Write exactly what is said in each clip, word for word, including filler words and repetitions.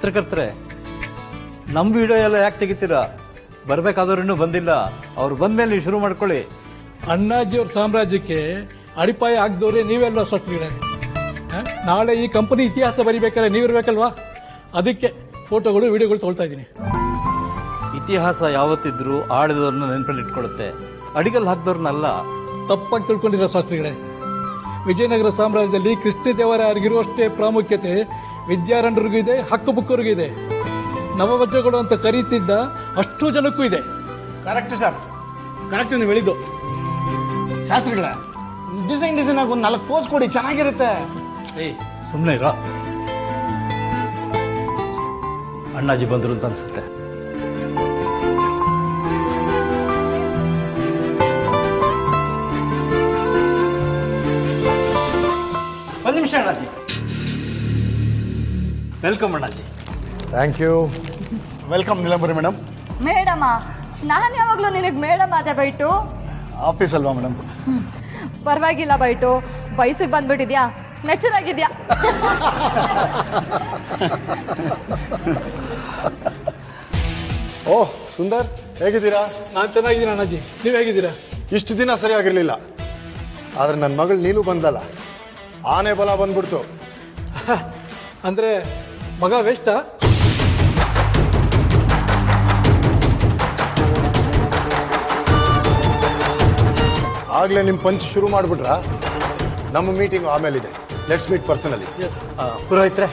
ಪತ್ರಕರ್ತರೆ, ನಮ್ಮ ವಿಡಿಯೋ ಎಲ್ಲ ಯಾಕೆ ತೆಗಿತೀರಾ? ಬರಬೇಕಾದವ್ರು ಇನ್ನೂ ಬಂದಿಲ್ಲ, ಅವ್ರು ಬಂದ್ಮೇಲೆ ನೀವು ಶುರು ಮಾಡ್ಕೊಳ್ಳಿ. ಅಣ್ಣಾಜಿಯವ್ರ ಸಾಮ್ರಾಜ್ಯಕ್ಕೆ ಅಡಿಪಾಯ ಹಾಕ್ದವ್ರೆ ನೀವೆಲ್ಲ ಶಾಸ್ತ್ರಿಗಳೇ. ನಾಳೆ ಈ ಕಂಪನಿ ಇತಿಹಾಸ ಬರಿಬೇಕಾದ್ರೆ ನೀವಿರ್ಬೇಕಲ್ವಾ? ಅದಕ್ಕೆ ಫೋಟೋಗಳು ವಿಡಿಯೋಗಳು ತೊಗೊಳ್ತಾ ಇದ್ದೀನಿ. ಇತಿಹಾಸ ಯಾವತ್ತಿದ್ರೂ ಆಡಿದವ್ರನ್ನ ನೆನಪಲ್ಲಿ ಇಟ್ಕೊಳ್ಳುತ್ತೆ, ಅಡಿಗಲ್ಲಿ ಹಾಕ್ದವ್ರನ್ನಲ್ಲ. ತಪ್ಪಾಗಿ ತಿಳ್ಕೊಂಡಿರೋ ಶಾಸ್ತ್ರಿಗಳೇ. ವಿಜಯನಗರ ಸಾಮ್ರಾಜ್ಯದಲ್ಲಿ ಕೃಷ್ಣದೇವರಾಯರಿಗಿರುವಷ್ಟೇ ಪ್ರಾಮುಖ್ಯತೆ ವಿದ್ಯಾರಣ್ಯರಿಗೂ ಇದೆ, ಹಕ್ಕುಬುಕ್ಕರಿಗೂ ಇದೆ. ನವವಜ್ರಗಳು ಅಂತ ಕರೀತಿದ್ದ ಅಷ್ಟು ಜನಕ್ಕೂ ಇದೆ. ಕರೆಕ್ಟ್ ಸರ್, ಕರೆಕ್ಟ್ ನೀವು ಹೇಳಿದ್ದು. ಶಾಸ್ತ್ರಿಗಳೇ, ಡಿಸೈನ್ ಡಿಸೈನ್ ಆಗಿ ಒಂದು ನಾಲ್ಕು ಪೋಸ್ ಕೊಡಿ, ಚೆನ್ನಾಗಿರುತ್ತೆ. ಏಯ್ ಸುಮ್ಮನೆ ಇರೋ, ಅಣ್ಣಾಜಿ ಬಂದರು ಅಂತ ಅನ್ಸುತ್ತೆ. ಒಂದು ನಿಮಿಷ ಅಣ್ಣಾಜಿ. ವೆಲ್ಕಮ್ ಅಣ್ಣಾಜಿ. Thank you. Welcome Neelambari madam. Madam, ನಾನು ಯಾವಾಗಲೂ ನಿನಗೆ ಮೇಡಮ್ ಅದೇ ಬೈಟು. ಆಫೀಸ್ ಅಲ್ವಾ ಮೇಡಮ್? ಪರವಾಗಿಲ್ಲ ಬೈಟು, ವಯಸ್ಸಿಗೆ ಬಂದ್ಬಿಟ್ಟಿದ್ಯಾ, ಮೆಚೂರ್ ಆಗಿದ್ಯಾ. ಓಹ್ ಸುಂದರ್, ಹೇಗಿದ್ದೀರಾ? ನಾನು ಚೆನ್ನಾಗಿದ್ದೀನಿ ಅಣ್ಣಾಜಿ, ನೀವು ಹೇಗಿದ್ದೀರಾ? ಇಷ್ಟು ದಿನ ಸರಿಯಾಗಿರ್ಲಿಲ್ಲ, ಆದ್ರೆ ನನ್ನ ಮಗಳು ನೀಲು ಬಂದಲ್ಲ, ಆನೆ ಬಲ ಬಂದ್ಬಿಡ್ತು. ಅಂದರೆ ಮಗ ವೇಸ್ಟಾ? ಆಗ್ಲೇ ನಿಮ್ಮ ಪಂಚ್ ಶುರು ಮಾಡಿಬಿಟ್ರ? ನಮ್ಮ ಮೀಟಿಂಗ್ ಆಮೇಲಿದೆ, ಲೆಟ್ಸ್ ಮೀಟ್ ಪರ್ಸನಲಿ. ಪುರೋಹಿತ್ರೆ,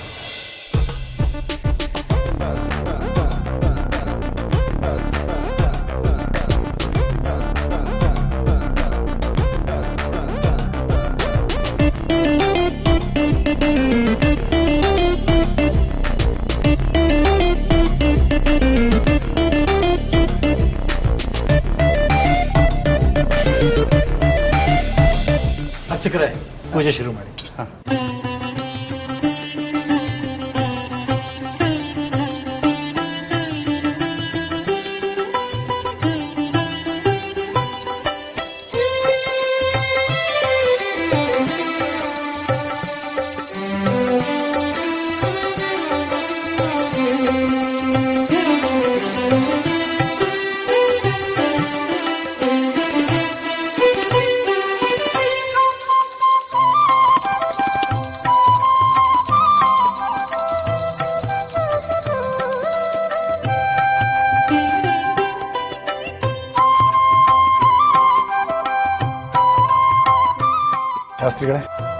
ಅರ್ಚಕರೇ ಪೂಜೆ ಶುರು ಮಾಡಿ. ಶಾಸ್ತ್ರಿಗಳೇ,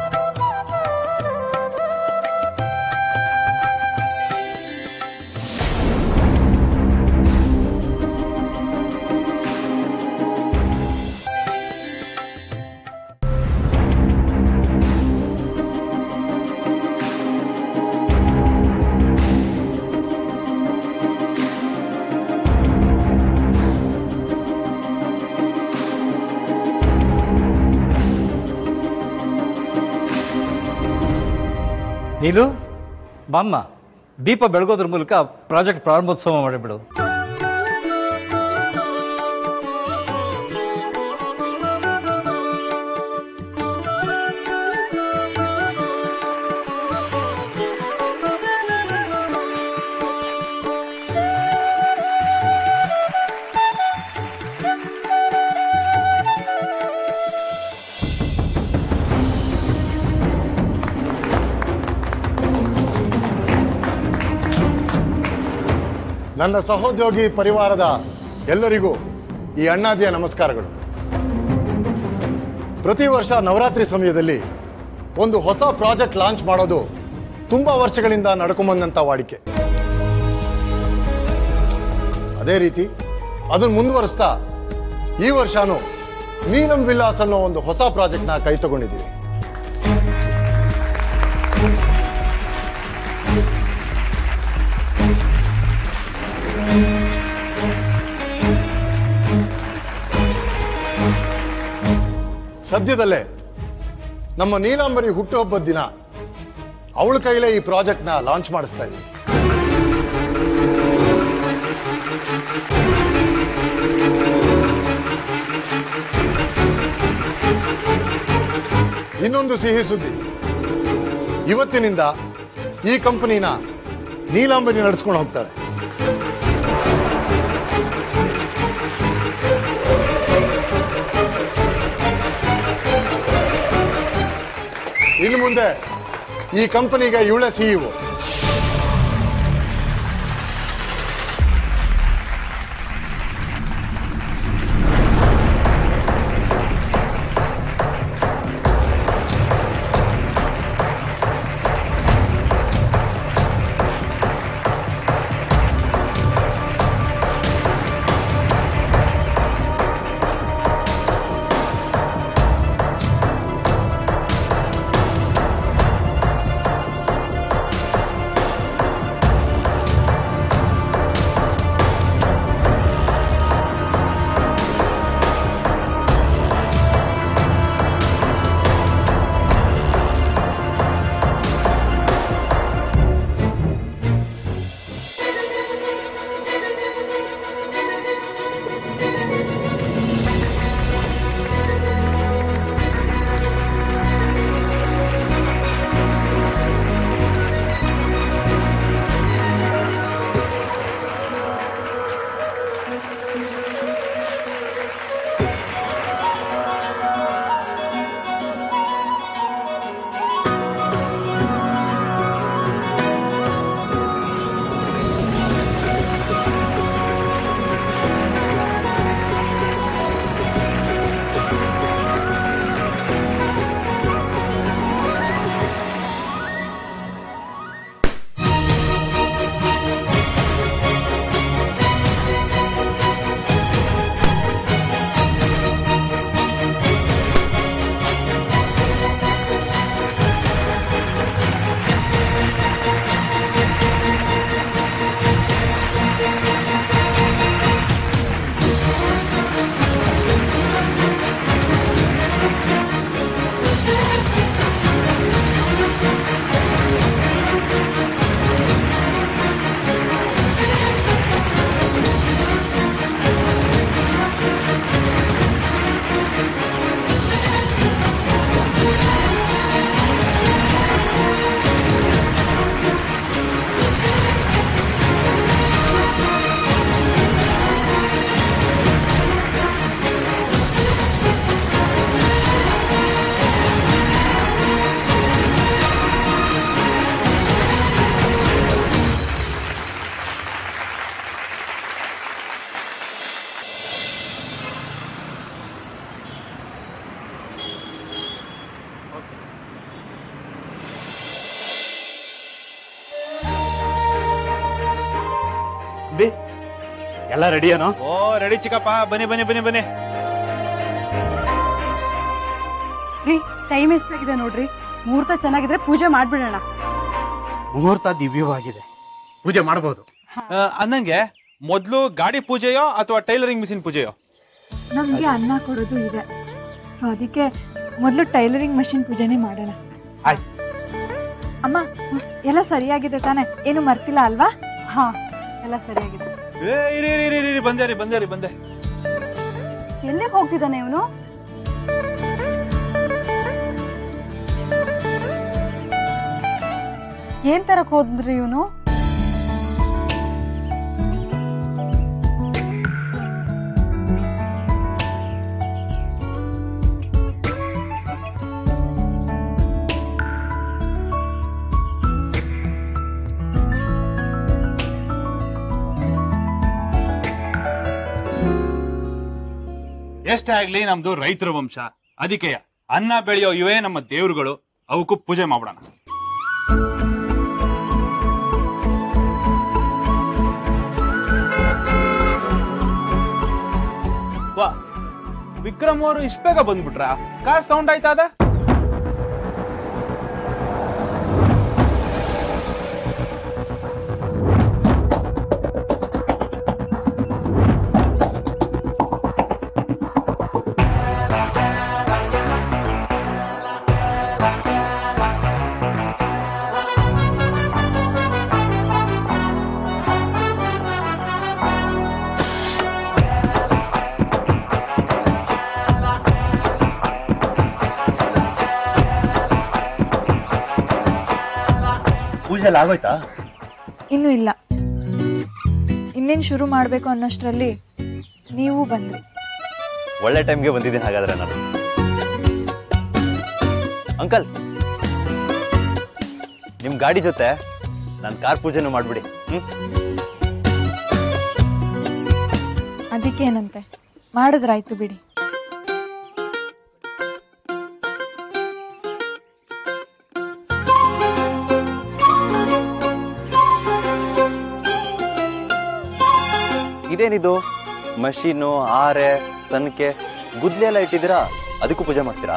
ನೀಲು ಬಾಮ್ಮ, ದೀಪ ಬೆಳಗೋದ್ರ ಮೂಲಕ ಪ್ರಾಜೆಕ್ಟ್ ಪ್ರಾರಂಭೋತ್ಸವ ಮಾಡಿಬಿಡು. ನನ್ನ ಸಹೋದ್ಯೋಗಿ ಪರಿವಾರದ ಎಲ್ಲರಿಗೂ ಈ ಅಣ್ಣಾಜಿಯ ನಮಸ್ಕಾರಗಳು. ಪ್ರತಿ ವರ್ಷ ನವರಾತ್ರಿ ಸಮಯದಲ್ಲಿ ಒಂದು ಹೊಸ ಪ್ರಾಜೆಕ್ಟ್ ಲಾಂಚ್ ಮಾಡೋದು ತುಂಬಾ ವರ್ಷಗಳಿಂದ ನಡ್ಕೊಂಬಂದಂತ ವಾಡಿಕೆ. ಅದೇ ರೀತಿ ಅದನ್ನು ಮುಂದುವರಿಸ್ತಾ ಈ ವರ್ಷನೂ ನೀಲಂ ವಿಲಾಸ್ ಅನ್ನೋ ಒಂದು ಹೊಸ ಪ್ರಾಜೆಕ್ಟ್ನ ಕೈ ತಗೊಂಡಿದ್ದೀವಿ. ಸದ್ಯದಲ್ಲೇ ನಮ್ಮ ನೀಲಾಂಬರಿ ಹುಟ್ಟುಹಬ್ಬದ ದಿನ ಅವಳ ಕೈಲೇ ಈ ಪ್ರಾಜೆಕ್ಟ್ನ ಲಾಂಚ್ ಮಾಡಿಸ್ತಾ ಇದ್ದೀವಿ. ಇನ್ನೊಂದು ಸಿಹಿ ಸುದ್ದಿ, ಇವತ್ತಿನಿಂದ ಈ ಕಂಪನಿನ ನೀಲಾಂಬರಿ ನಡೆಸ್ಕೊಂಡು ಹೋಗ್ತಾಳೆ. ಇನ್ನು ಮುಂದೆ ಈ ಕಂಪನಿಗೆ ಇವಳೆ ಸಿಇಒ. ಎಲ್ಲ ರೆಡಿಯೇನೋ? ಓ ರೆಡಿ ಚಿಕ್ಕಪ್ಪ, ಬನ್ನಿ ಬನ್ನಿ ಬನ್ನಿ ಬನ್ನಿ. ರೀ ಟೈಮ್ ಎಷ್ಟಾಗಿದೆ ನೋಡ್ರಿ, ಮುಹೂರ್ತ ಚೆನ್ನಾಗಿದ್ರೆ ಪೂಜೆ ಮಾಡ್ಬಿಡೋಣ. ಮುಹೂರ್ತ ದಿವ್ಯವಾಗಿದೆ, ಪೂಜೆ ಮಾಡಬಹುದು. ಅನ್ನಂಗೆ ಮೊದ್ಲು ಗಾಡಿ ಪೂಜೆಯೋ ಅಥವಾ ಟೈಲರಿಂಗ್ ಮಿಷಿನ್ ಪೂಜೆಯೋ? ನಮ್ಗೆ ಅನ್ನ ಕೊಡೋದು ಇದೆ, ಸೊ ಅದಕ್ಕೆ ಮೊದಲು ಟೈಲರಿಂಗ್ ಮಷಿನ್ ಪೂಜೆನೇ ಮಾಡೋಣ. ಆಯ್ತು ಅಮ್ಮ, ಎಲ್ಲ ಸರಿಯಾಗಿದೆ ತಾನೆ? ಏನು ಮರ್ತಿಲ್ಲ ಅಲ್ವಾ? ಹಾ, ಎಲ್ಲ ಸರಿಯಾಗಿದೆ. ಏ ಇರಿ ಇರಿ ಇರಿ, ಬಂದೆ ರೀ ಬಂದೆ ರೀ ಬಂದೆ. ಎಲ್ಲಿಗೆ ಹೋಗ್ತಿದ್ದಾನೆ ಇವನು? ಏನ್ ತರಕ್ ಹೋದ್ರಿ ಇವನು? ಎಷ್ಟೇ ಆಗ್ಲಿ ನಮ್ದು ರೈತರ ವಂಶ, ಅದಕ್ಕೆ ಅನ್ನ ಬೆಳೆಯೋ ಇವೇ ನಮ್ಮ ದೇವ್ರುಗಳು, ಅವಕ್ಕೂ ಪೂಜೆ ಮಾಡೋಣ. ವಾ, ವಿಕ್ರಮ್ ಅವರು ಇಷ್ಟ ಬೇಗ ಬಂದ್ಬಿಟ್ರ? ಕಾರ್ ಸೌಂಡ್ ಆಯ್ತಾ? ಅದ ಪೂಜೆ ಎಲ್ಲ ಆಗೋಯ್ತಾ? ಇನ್ನೂ ಇಲ್ಲ. ಇನ್ನೇನು ಶುರು ಮಾಡಬೇಕು ಅನ್ನೋಷ್ಟರಲ್ಲಿ ನೀವು ಬಂದ್ರಿ. ಒಳ್ಳೆ ಟೈಮ್ಗೆ ಬಂದಿದ್ದೀನಿ ಹಾಗಾದ್ರೆ ನಾನು. ಅಂಕಲ್, ನಿಮ್ ಗಾಡಿ ಜೊತೆ ನಾನು ಕಾರ್ ಪೂಜೆನೂ ಮಾಡ್ಬಿಡಿ. ಹ್ಮ್ ಅದಕ್ಕೇನಂತೆ, ಮಾಡಿದ್ರಾಯ್ತು ಬಿಡಿ. ಇದೇನಿದು ಮಷೀನು, ಆರೆ, ಸನ್ಕೆ, ಗುದ್ಲಿ ಎಲ್ಲ ಇಟ್ಟಿದ್ದೀರಾ? ಅದಕ್ಕೂ ಪೂಜೆ ಮಾಡ್ತೀರಾ?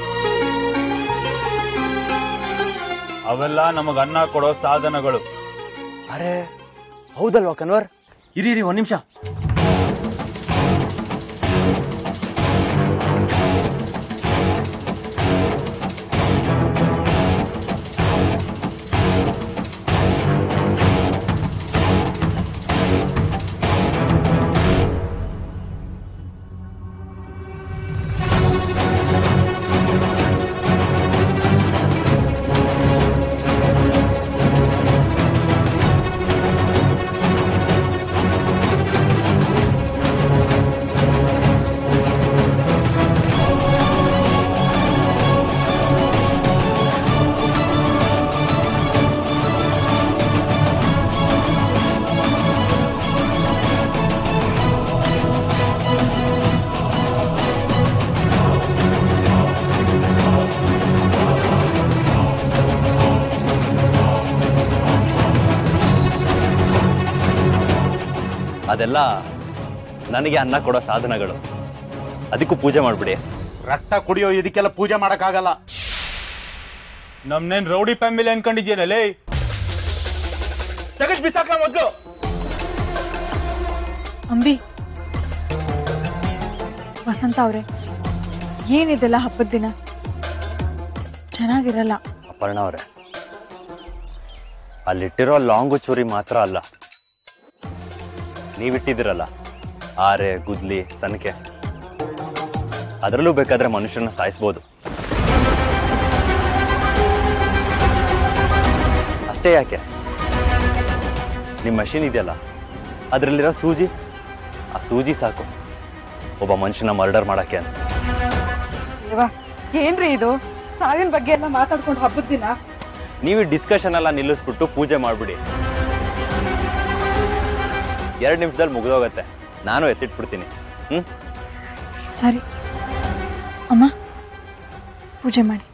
ಅವೆಲ್ಲ ನಮಗ ಅನ್ನ ಕೊಡೋ ಸಾಧನಗಳು. ಅರೆ ಹೌದಲ್ವಾ ಕನ್ವರ್? ಇರಿ ಇರಿ ಒಂದ್ ನಿಮಿಷ. ಅದೆಲ್ಲ ನನಗೆ ಅನ್ನ ಕೊಡೋ ಸಾಧನಗಳು, ಅದಕ್ಕೂ ಪೂಜೆ ಮಾಡ್ಬಿಡಿ. ರಕ್ತ ಕುಡಿಯೋ ಇದಕ್ಕೆಲ್ಲ ಪೂಜೆ ಮಾಡಕ್ಕಾಗಲ್ಲ. ನಮ್ನೇನ್ ರೌಡಿ ಫ್ಯಾಮಿಲಿ ಅನ್ಕೊಂಡಿದ್ಯೇನಲ್ಲೇ? ತೆಗೆದ್ ಬಿಸಾಕ್ಲ ಮೊದ್ಲು. ಅಂಬಿ, ವಸಂತ ಅವ್ರೆ, ಏನಿದೆಲ್ಲ ಹಬ್ಬದ ದಿನ ಚೆನ್ನಾಗಿರಲ್ಲ. ಅಪರ್ಣ ಅವ್ರೆ, ಅಲ್ಲಿಟ್ಟಿರೋ ಲಾಂಗು ಚೂರಿ ಮಾತ್ರ ಅಲ್ಲ, ನೀವಿಟ್ಟಿದ್ದೀರಲ್ಲ ಆರೆ, ಗುದ್ಲಿ, ಸನ್ಕೆ, ಅದರಲ್ಲೂ ಬೇಕಾದ್ರೆ ಮನುಷ್ಯರನ್ನ ಸಾಯಿಸ್ಬೋದು. ಅಷ್ಟೇ ಯಾಕೆ, ನಿಮ್ಮ ಮಷೀನ್ ಇದೆಯಲ್ಲ ಅದರಲ್ಲಿರೋ ಸೂಜಿ, ಆ ಸೂಜಿ ಸಾಕು ಒಬ್ಬ ಮನುಷ್ಯನ ಮರ್ಡರ್ ಮಾಡಕ್ಕೆ ಅಂತ. ಏನ್ರಿ ಇದು, ಸಾವಿನ ಬಗ್ಗೆ ಎಲ್ಲ ಮಾತಾಡ್ಕೊಂಡು ಹಬ್ಬದ ದಿನ? ನೀವು ಡಿಸ್ಕಷನ್ ಎಲ್ಲ ನಿಲ್ಲಿಸ್ಬಿಟ್ಟು ಪೂಜೆ ಮಾಡ್ಬಿಡಿ. ಎರಡು ನಿಮಿಷದಲ್ಲಿ ಮುಗಿದೋಗತ್ತೆ, ನಾನು ಎತ್ತಿಟ್ಬಿಡ್ತೀನಿ. ಹ್ಮ್ ಸರಿ ಅಮ್ಮ, ಪೂಜೆ ಮಾಡಿ.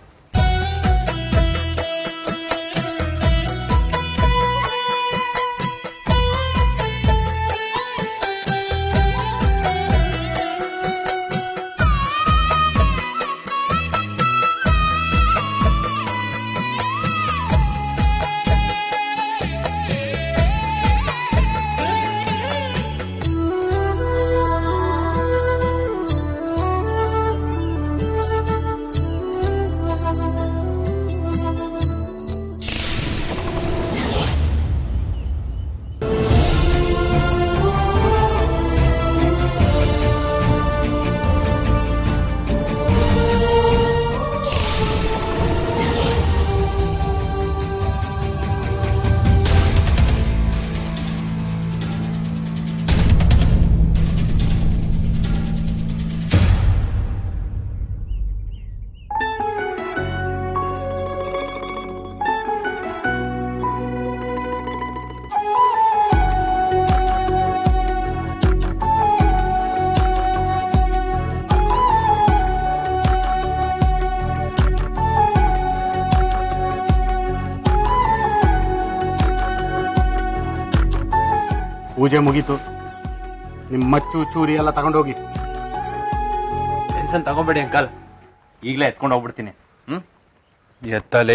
ಪೂಜೆ ಮುಗೀತು, ನಿಮ್ಮ ಮಚ್ಚು ಚೂರಿ ಎಲ್ಲ ತಗೊಂಡೋಗಿ. ಟೆನ್ಷನ್ ತಗೋಬೇಡಿ ಅಂಕಲ್, ಈಗಲೇ ಎತ್ಕೊಂಡು ಹೋಗ್ಬಿಡ್ತೀನಿ. ಹ್ಮ್ ಎತ್ತಲೇ.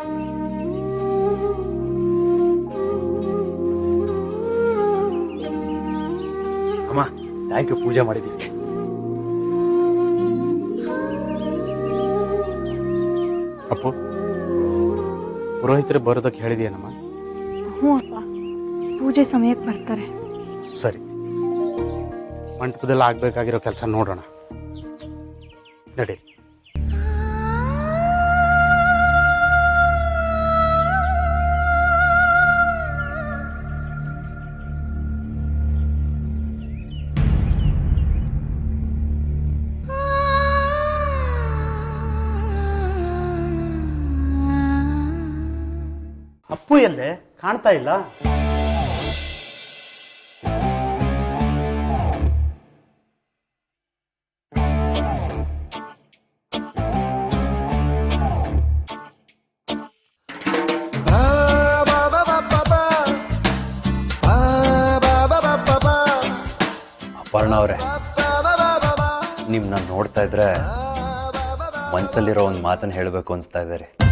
ಅಮ್ಮ, ಥ್ಯಾಂಕ್ ಯು ಪೂಜೆ ಮಾಡಿದ್ದಕ್ಕೆ. ಅಪ್ಪು, ಪುರೋಹಿತರು ಬರೋದಕ್ಕೆ ಹೇಳಿದೆಯೇನಮ್ಮ? ಹ್ಞೂ ಅಪ್ಪ, ಪೂಜೆ ಸಮಯಕ್ಕೆ ಬರ್ತಾರೆ. ಸರಿ, ಮಂಟಪದಲ್ಲಿ ಆಗ್ಬೇಕಾಗಿರೋ ಕೆಲಸ ನೋಡೋಣ, ನಡಿ. ಎಲ್ಲೇ ಕಾಣ್ತಾ ಇಲ್ಲ? ಅಪರ್ಣ ಅವರೇ, ನಿಮ್ನ ನೋಡ್ತಾ ಇದ್ರೆ ಮನ್ಸಲ್ಲಿರೋ ಒಂದು ಮಾತನ್ನ ಹೇಳಬೇಕು ಅನ್ಸ್ತಾ ಇದ್ದಾರೆ.